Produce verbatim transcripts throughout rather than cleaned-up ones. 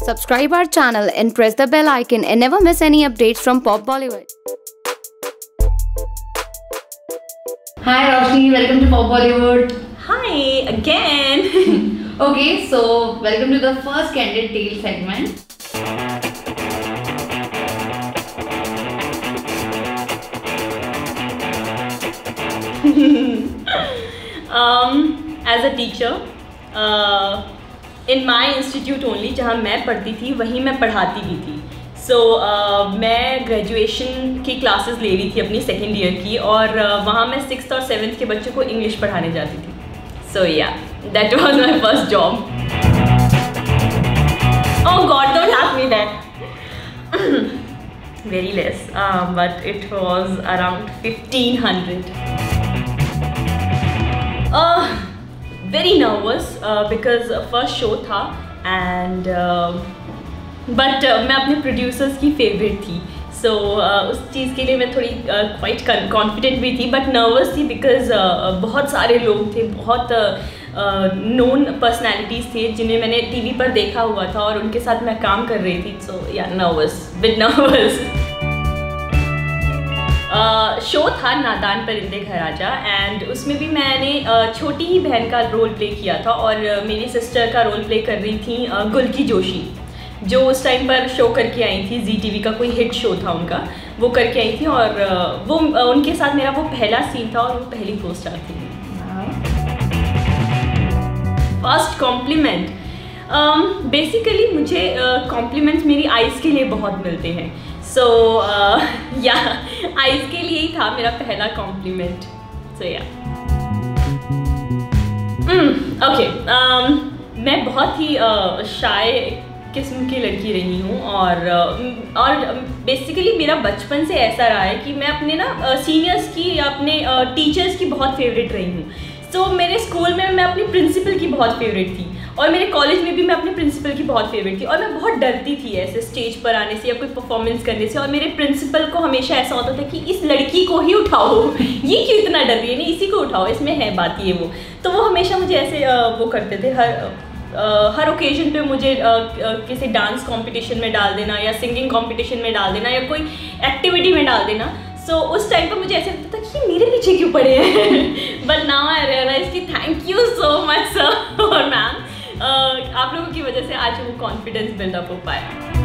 Subscribe our channel and press the bell icon and never miss any updates from Pop Bollywood. Hi Roshni, welcome to Pop Bollywood. Hi again. Okay, so welcome to the first Candid Tale segment. um, as a teacher, uh, in my institute only, जहाँ मैं पढ़ती थी वहीं मैं पढ़ाती भी थी. So so, uh, मैं ग्रेजुएशन की क्लासेस ले रही थी अपनी सेकेंड ईयर की, और uh, वहाँ मैं सिक्स्थ और सेवन्थ के बच्चों को इंग्लिश पढ़ाने जाती थी. So yeah that was my first job. Oh god, don't ask me that. Very less, uh, but it was around fifteen hundred. Uh, very nervous uh, because first show था and uh, but uh, मैं अपने producers की favorite थी. So uh, उस चीज़ के लिए मैं थोड़ी uh, quite confident भी थी, but nervous थी because uh, बहुत सारे लोग थे, बहुत known uh, personalities थे जिन्हें मैंने टीवी पर देखा हुआ था और उनके साथ मैं काम कर रही थी. So yeah, nervous, bit nervous. शो uh, था नादान परिंदे घर आजा, एंड उसमें भी मैंने uh, छोटी ही बहन का रोल प्ले किया था, और uh, मेरी सिस्टर का रोल प्ले कर रही थी uh, गुलकी जोशी, जो उस टाइम पर शो करके आई थी. जी टीवी का कोई हिट शो था उनका, वो करके आई थी, और uh, वो uh, उनके साथ मेरा वो पहला सीन था और वो पहली को स्टार थी. फर्स्ट कॉम्प्लीमेंट, बेसिकली मुझे कॉम्प्लीमेंट्स uh, मेरी आइज़ के लिए बहुत मिलते हैं. सो या आइज़ के लिए ही था मेरा पहला कॉम्प्लीमेंट. सो या ओके, मैं बहुत ही शाय uh, किस्म की लड़की रही हूँ, और uh, और बेसिकली मेरा बचपन से ऐसा रहा है कि मैं अपने ना सीनियर्स uh, की या अपने टीचर्स uh, की बहुत फेवरेट रही हूँ. सो so, मेरे स्कूल में मैं अपनी प्रिंसिपल की बहुत फेवरेट थी, और मेरे कॉलेज में भी मैं अपने प्रिंसिपल की बहुत फेवरेट थी, और मैं बहुत डरती थी ऐसे स्टेज पर आने से या कोई परफॉर्मेंस करने से. और मेरे प्रिंसिपल को हमेशा ऐसा होता था कि इस लड़की को ही उठाओ, ये क्यों इतना डर रही है, नहीं इसी को उठाओ, इसमें है बात ये वो. तो वो हमेशा मुझे ऐसे वो करते थे. हर Uh, हर ओकेजन पे मुझे uh, uh, किसी डांस कंपटीशन में डाल देना, या सिंगिंग कंपटीशन में डाल देना, या कोई एक्टिविटी में डाल देना. सो so, उस टाइम पर मुझे ऐसे लगता था कि ये मेरे पीछे क्यों पड़े हैं. बट नाउ आई रियलाइज कि thank you so much sir और मैम, आप लोगों की वजह से आज वो कॉन्फिडेंस बिल्डअप हो पाया.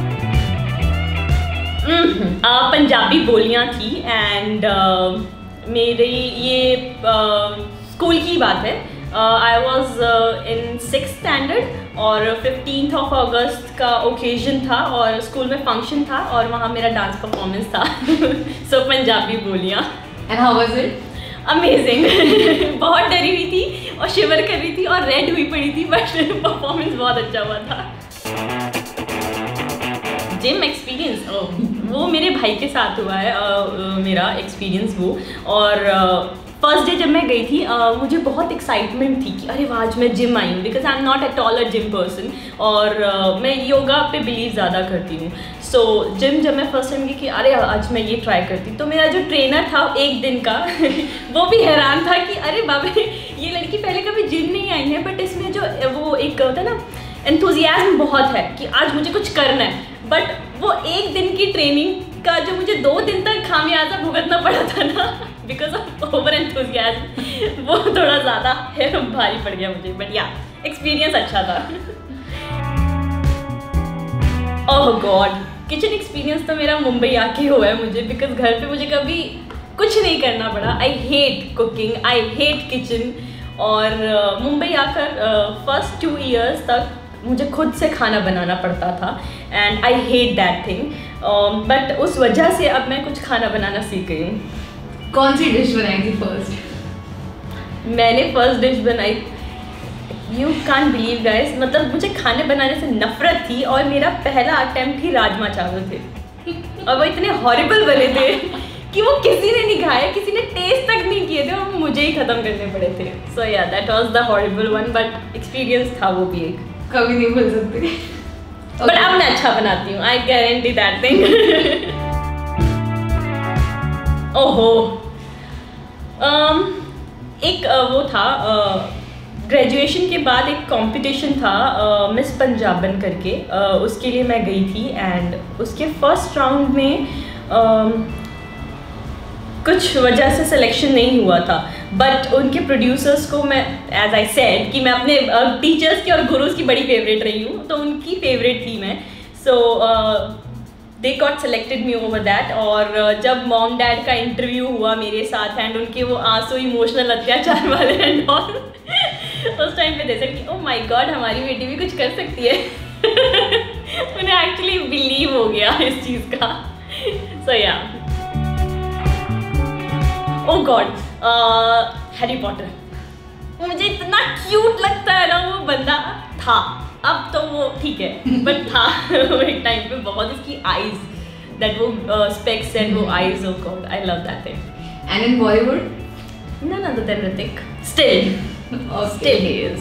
uh, पंजाबी बोलियाँ थी, एंड uh, मेरी ये स्कूल uh, की बात है. I was in six standard, और फिफ्टींथ ऑफ अगस्त का ओकेजन था, और स्कूल में फंक्शन था, और वहाँ मेरा डांस परफॉर्मेंस था. सो so, पंजाबी बोलियाँ. And how was it? Amazing. बहुत डरी हुई थी और शिवर कर रही थी और रेड हुई पड़ी थी, बट परफॉर्मेंस बहुत अच्छा हुआ था. जिम एक्सपीरियंस, वो मेरे भाई के साथ हुआ है. uh, मेरा एक्सपीरियंस वो, और फर्स्ट डे जब मैं गई थी, uh, मुझे बहुत एक्साइटमेंट थी कि अरे वाह आज मैं जिम आई हूँ, because I am not at all a gym person, और uh, मैं योगा पे बिलीव ज़्यादा करती हूँ. सो so, जिम जब मैं फर्स्ट टाइम गई कि अरे आज मैं ये ट्राई करती, तो मेरा जो ट्रेनर था एक दिन का वो भी हैरान था कि अरे बाबा ये लड़की पहले कभी जिम नहीं आई है, बट इसमें जो वो एक होता है ना एंथुजियाज्म बहुत है कि आज मुझे कुछ करना है. बट वो एक दिन की ट्रेनिंग का जो मुझे दो दिन तक खामियाजा भुगतना पड़ा था ना, बिकॉज ऑफ ओवर एंथुजियाज्म, वो थोड़ा ज़्यादा भारी पड़ गया मुझे. बट या एक्सपीरियंस अच्छा था. ओह गॉड, किचन एक्सपीरियंस तो मेरा मुंबई आके हुआ है मुझे, बिकॉज घर पे मुझे कभी कुछ नहीं करना पड़ा. I hate cooking, I hate kitchen. और uh, मुंबई आकर फर्स्ट टू ईयर्स तक मुझे खुद से खाना बनाना पड़ता था, and I hate that thing. But उस वजह से अब मैं कुछ खाना बनाना सीख गई हूँ. कौन सी डिश बनाई थी फर्स्ट? मैंने फर्स्ट डिश बनाई, यू कांट बिलीव गाइस, मतलब मुझे खाने बनाने से नफरत थी, और मेरा पहला अटेम्प्ट ही राजमा चावल थे, और वो इतने हॉरिबल बने थे कि वो किसी ने नहीं खाए, किसी ने टेस्ट तक नहीं किए थे, और मुझे ही ख़त्म करने पड़े थे. So yeah that was the horrible one, but experience था वो भी एक, कभी नहीं भूल सकती. But okay. अब मैं अच्छा बनाती हूँ, आई गारंटी दैट थिंग. ओहो, um, एक वो था ग्रेजुएशन के बाद एक कंपटीशन था मिस पंजाबन करके, uh, उसके लिए मैं गई थी एंड उसके फर्स्ट राउंड में uh, कुछ वजह से सिलेक्शन नहीं हुआ था, बट उनके प्रोड्यूसर्स को मैं, एज आई सेड कि मैं अपने टीचर्स uh, की और गुरुज की बड़ी फेवरेट रही हूँ, तो उनकी फेवरेट थी मैं। So they got selected me over that. और uh, जब मॉम डैड का इंटरव्यू हुआ मेरे साथ एंड उनके वो आंसू इमोशनल अत्याचार वाले एंड ऑल, उस टाइम पे देखा कि ओह माय गॉड हमारी बेटी भी कुछ कर सकती है। उन्हें एक्चुअली बिलीव हो गया इस चीज़ का। सो या, ओह गॉड, हैरी पॉटर मुझे इतना क्यूट लगता है ना वो बंदा, था, अब तो वो ठीक है, बट था एक टाइम पे बहुत, इसकी आईज, दैट वो स्पेक्स एंड वो eyes, oh god I love that thing. And in Bollywood none other than Hrithik, still okay. still he is.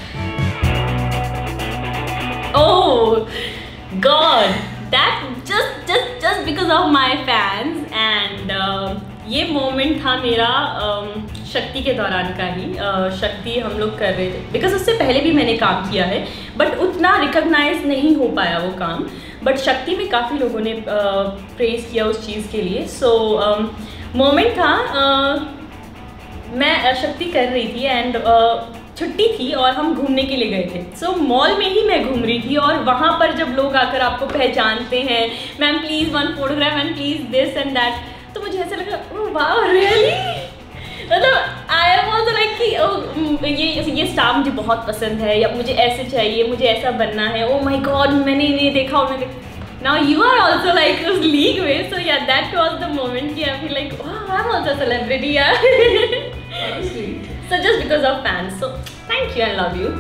Oh god, that just just just because of my fans and uh, ये moment था मेरा um, शक्ति के दौरान का ही। uh, शक्ति हम लोग कर रहे थे, बिकॉज उससे पहले भी मैंने काम किया है बट उतना रिकॉग्नाइज नहीं हो पाया वो काम, बट शक्ति में काफ़ी लोगों ने प्रेज uh, किया उस चीज़ के लिए। सो so, मोमेंट um, था, uh, मैं शक्ति कर रही थी एंड छुट्टी थी और हम घूमने के लिए गए थे। सो so, मॉल में ही मैं घूम रही थी और वहाँ पर जब लोग आकर आपको पहचानते हैं, ma'am please one photograph and please this and that, तो मुझे ऐसा लगा ओह वाह रियली, मतलब आई एम ऑल्सो लाइक कि oh, ये ये स्टार मुझे बहुत पसंद है या मुझे ऐसे चाहिए, मुझे ऐसा बनना है, ओह माय गॉड मैंने इन्हें देखा और मैं now you are also like उस league में, so yeah that was the moment कि I feel like wow I'm also a celebrity यार। So just because of fans, so thank you and love you.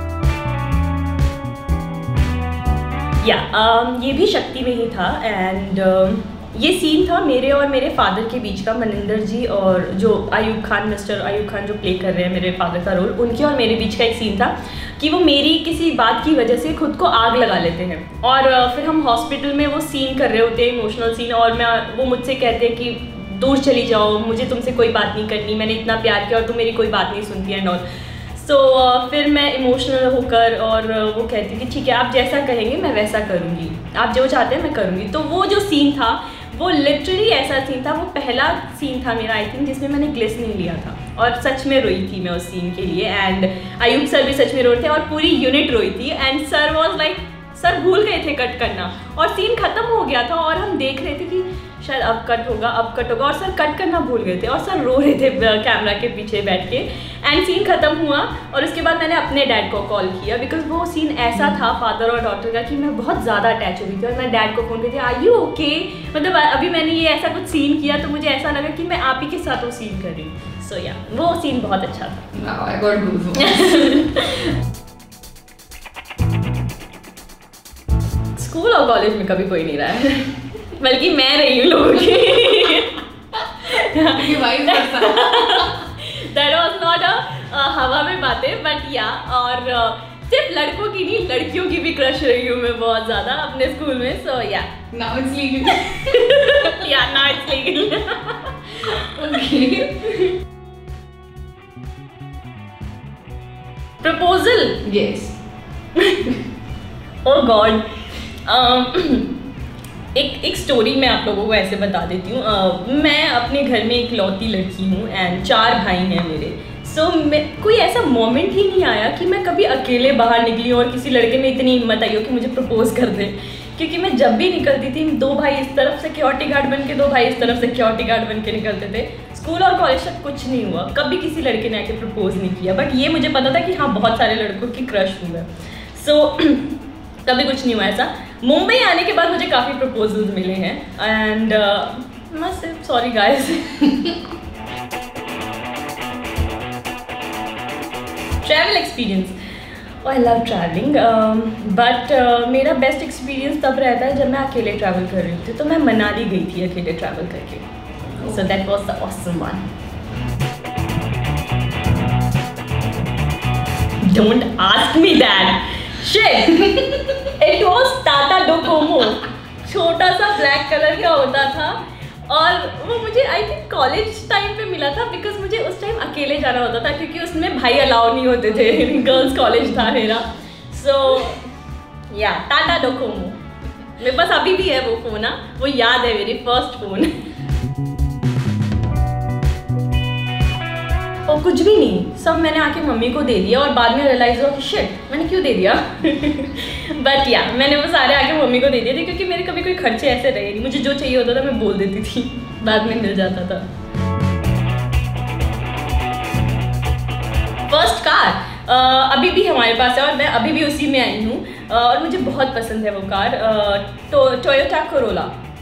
Yeah, um, ये भी शक्ति में ही था and um, ये सीन था मेरे और मेरे फादर के बीच का, मनिंदर जी और जो आयुब खान, मिस्टर आयुब खान जो प्ले कर रहे हैं मेरे फादर का रोल, उनके और मेरे बीच का एक सीन था कि वो मेरी किसी बात की वजह से खुद को आग लगा लेते हैं और फिर हम हॉस्पिटल में वो सीन कर रहे होते हैं, इमोशनल सीन, और मैं वो मुझसे कहते हैं कि दूर चली जाओ, मुझे तुमसे कोई बात नहीं करनी, मैंने इतना प्यार किया और तुम मेरी कोई बात नहीं सुनती एंड ऑल। सो फिर मैं इमोशनल होकर और वो कहती कि ठीक है आप जैसा कहेंगे मैं वैसा करूँगी, आप जो चाहते हैं मैं करूँगी। तो वो जो सीन था वो लिटरली ऐसा सीन था, वो पहला सीन था मेरा आई थिंक जिसमें मैंने ग्लिस नहीं लिया था और सच में रोई थी मैं उस सीन के लिए एंड आयुब सर भी सच में रो रहे थे और पूरी यूनिट रोई थी and sir was like, sir भूल गए थे कट करना और सीन ख़त्म हो गया था और हम देख रहे थे कि शायद अब कट होगा अब कट होगा और सर कट करना भूल गए थे और सर रो रहे थे कैमरा के पीछे बैठ के एंड सीन ख़त्म हुआ और उसके बाद मैंने अपने डैड को कॉल किया बिकॉज वो सीन ऐसा था फादर और डॉटर का कि मैं बहुत ज़्यादा अटैच हो गई थी और मैं डैड को फ़ोन करती आर यू ओके, मतलब अभी मैंने ये ऐसा कुछ सीन किया तो मुझे ऐसा लगा कि मैं आप ही के साथ वो सीन कर रही हूँ। सो या वो सीन बहुत अच्छा था। I got goosebumps. स्कूल और कॉलेज में कभी कोई नहीं रहा है बल्कि मैं रही हूँ लोगों की। That was not a हवा में बातें बट या, और सिर्फ लड़कों की नहीं लड़कियों की भी क्रश रही हूँ मैं बहुत ज़्यादा अपने स्कूल में। सो या Now it's legal. Yeah, now it's legal. Okay. Proposal. Yes. Oh God. um, एक एक स्टोरी मैं आप लोगों को ऐसे बता देती हूँ। uh, मैं अपने घर में एक लौती लड़की हूँ एंड चार भाई हैं मेरे। सो so, मैं कोई ऐसा मोमेंट ही नहीं आया कि मैं कभी अकेले बाहर निकली हूँ और किसी लड़के में इतनी हिम्मत आई हो कि मुझे प्रपोज कर दे, क्योंकि मैं जब भी निकलती थी दो भाई इस तरफ सिक्योरिटी गार्ड बन के दो भाई इस तरफ सिक्योरिटी गार्ड बन के निकलते थे। स्कूल और कॉलेज तक कुछ नहीं हुआ, कभी किसी लड़के ने आके प्रपोज नहीं किया, बट ये मुझे पता था कि हाँ बहुत सारे लड़कों की क्रश हुआ। सो कभी कुछ नहीं हुआ ऐसा। मुंबई आने के बाद मुझे काफ़ी प्रपोजल्स मिले हैं and must sorry guys. Travel experience, I love travelling but मेरा बेस्ट एक्सपीरियंस तब रहता है जब मैं अकेले ट्रैवल कर रही थी। तो मैं मनाली गई थी अकेले ट्रैवल करके, so that was the awesome one. Don't ask me that shit, it was Tata Docomo, छोटा सा ब्लैक कलर का होता था और वो मुझे आई थिंक कॉलेज टाइम पे मिला था, बिकॉज मुझे उस टाइम अकेले जाना होता था क्योंकि उसमें भाई अलाउ नहीं होते थे, गर्ल्स कॉलेज था मेरा। सो या टाटा डोकोमो मेरे पास अभी भी है वो फ़ोन, ना वो याद है मेरी फर्स्ट फ़ोन। और कुछ भी नहीं, सब मैंने आके मम्मी को दे दिया और बाद में रियलाइज हुआ कि शिट मैंने क्यों दे दिया। बट या मैंने वो सारे आके मम्मी को दे दिए थे क्योंकि मेरे कभी कोई खर्चे ऐसे रहे नहीं, मुझे जो चाहिए होता था मैं बोल देती थी, बाद में मिल जाता था। फर्स्ट कार Uh, अभी भी हमारे पास है और मैं अभी भी उसी में आई हूँ, uh, और मुझे बहुत पसंद है वो कार, uh, तो टोयोटा कोरोला।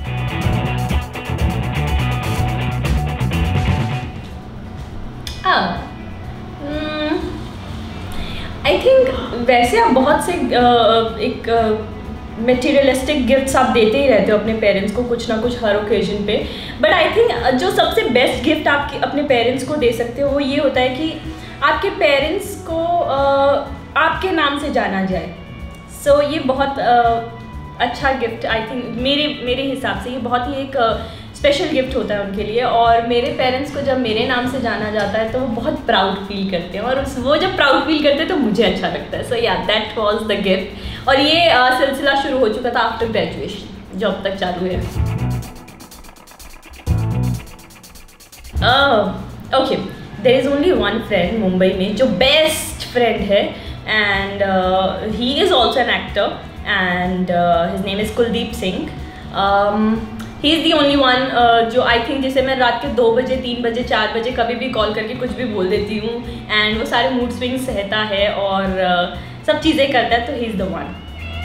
आई थिंक वैसे आप बहुत से uh, एक मटेरियलिस्टिक uh, गिफ्ट्स आप देते ही रहते हो अपने पेरेंट्स को कुछ ना कुछ हर ओकेजन पे, बट आई थिंक जो सबसे बेस्ट गिफ्ट आप अपने पेरेंट्स को दे सकते हो वो ये होता है कि आपके पेरेंट्स को uh, आपके नाम से जाना जाए। सो so, ये बहुत uh, अच्छा गिफ्ट आई थिंक मेरे मेरे हिसाब से ये बहुत ही एक स्पेशल uh, गिफ्ट होता है उनके लिए, और मेरे पेरेंट्स को जब मेरे नाम से जाना जाता है तो वो बहुत प्राउड फील करते हैं, और उस वो जब प्राउड फील करते हैं तो मुझे अच्छा लगता है। सो yeah that was the gift, और ये uh, सिलसिला शुरू हो चुका था आफ्टर ग्रेजुएशन जो अब तक चालू है। Okay, there is only one friend Mumbai में जो बेस्ट फ्रेंड है, and he is also an actor, and his name is Kuldeep Singh. He is the only one जो आई थिंक जिसे मैं रात के दो बजे तीन बजे चार बजे कभी भी कॉल करके कुछ भी बोल देती हूँ, एंड वो सारे मूड स्विंग सहता है और uh, सब चीज़ें करता है, तो ही इज़ द वन।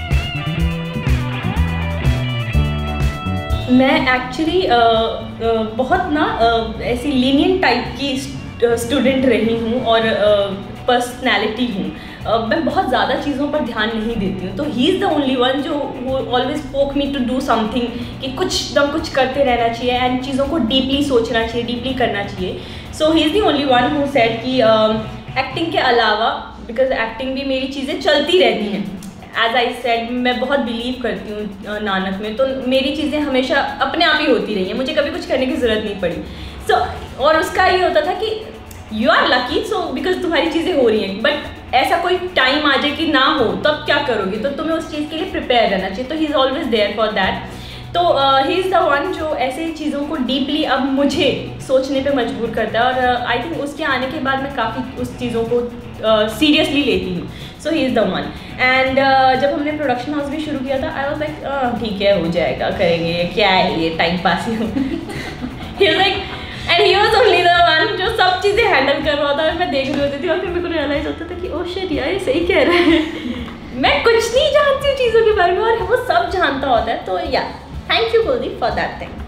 मैं एक्चुअली uh, uh, बहुत ना uh, ऐसी लीनियंट टाइप की स्टूडेंट रही हूँ और पर्सनैलिटी uh, हूँ, uh, मैं बहुत ज़्यादा चीज़ों पर ध्यान नहीं देती हूँ, तो he is the only one जो वो ऑलवेज पोक मी टू डू समथिंग, कि कुछ ना कुछ करते रहना चाहिए एंड चीज़ों को डीपली सोचना चाहिए, डीपली करना चाहिए। So he is the only one who said कि एक्टिंग uh, के अलावा, बिकॉज एक्टिंग भी मेरी चीज़ें चलती रहती हैं, एज आई सेड मैं बहुत बिलीव करती हूँ नानक में, तो मेरी चीज़ें हमेशा अपने आप ही होती रही हैं, मुझे कभी कुछ करने की ज़रूरत नहीं पड़ी। सो so, और उसका ये होता था कि you are lucky, so because तुम्हारी चीज़ें हो रही हैं, बट ऐसा कोई टाइम आ जाए कि ना हो तब क्या करोगे, तो तुम्हें उस चीज़ के लिए प्रिपेयर रहना चाहिए, तो he is always there for that. तो ही इज़ द वन जो ऐसे चीज़ों को डीपली अब मुझे सोचने पे मजबूर करता है, और आई uh, थिंक उसके आने के बाद मैं काफ़ी उस चीज़ों को सीरियसली uh, लेती हूँ। So he is the one, and जब हमने प्रोडक्शन हाउस भी शुरू किया था, आई वाज लाइक ठीक है हो जाएगा, करेंगे, क्या है ये टाइम पास ही हो। He was like, and he was only the one जो सब चीज़ें हैंडल कर रहा था, और मैं देख रही होती थी, और फिर मेरे को रियलाइज होता था कि ओह शिट यार ये सही कह रहा है। मैं कुछ नहीं जानती हूँ चीज़ों के बारे में और वो सब जानता होता है, तो yeah thank you Kuldeep for that thing.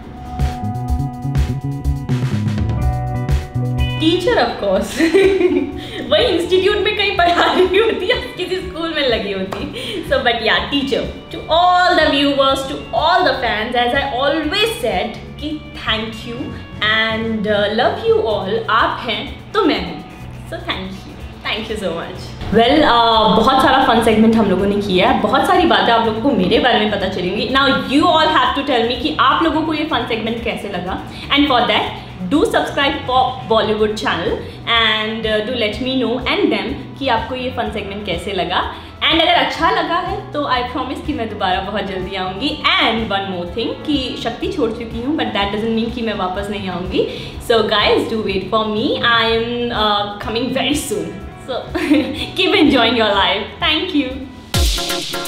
Teacher of course वही इंस्टीट्यूट में कहीं पढ़ा रही होती है, किसी स्कूल में लगी होती। So but yeah teacher, to all the viewers, to all the fans, as I always said कि thank you and love you all. आप हैं तो मैं हूँ, so thank you, thank you so much. Well बहुत सारा फन सेगमेंट हम लोगों ने किया है, बहुत सारी बातें आप लोगों को मेरे बारे में पता चलेंगी। Now you all have to tell me कि आप लोगों को ये फन सेगमेंट कैसे लगा, and for that do subscribe Pop Bollywood channel and do let me know and them कि आपको ये फन सेगमेंट कैसे लगा, एंड अगर अच्छा लगा है तो आई प्रॉमिस कि मैं दोबारा बहुत जल्दी आऊँगी। एंड वन मोर थिंग कि शक्ति छोड़ चुकी हूँ, बट दैट डजंट मीन कि मैं वापस नहीं आऊँगी। So guys do wait for me, I am coming very soon, so keep enjoying your life. Thank you.